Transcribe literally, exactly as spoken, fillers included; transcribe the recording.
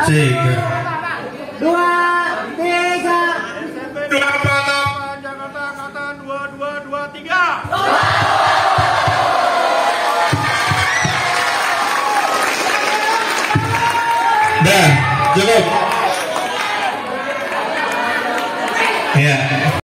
Tiga. Dua, tiga. Dua Batam Jakarta angkatan dua dua dua tiga. Dah, cukup. Ya.